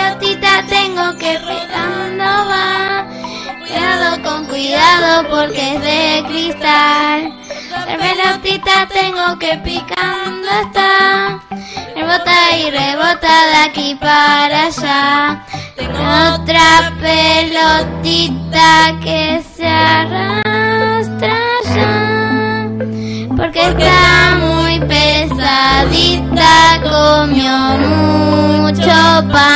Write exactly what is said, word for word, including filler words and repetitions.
pelotita tengo que pegando va. Cuidado con cuidado porque es de cristal. La pelotita tengo que picando está. Rebota y rebota de aquí para allá. Tengo otra pelotita que se arrastra ya. Porque está muy pesadita, comió mucho pan.